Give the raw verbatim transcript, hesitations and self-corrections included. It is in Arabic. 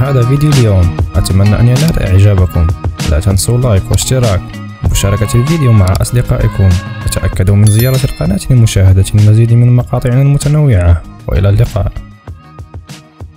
هذا فيديو اليوم، أتمنى أن ينال إعجابكم. لا تنسوا لايك واشتراك ومشاركة الفيديو مع أصدقائكم، وتأكدوا من زيارة القناة لمشاهدة المزيد من مقاطعنا المتنوعة، وإلى اللقاء.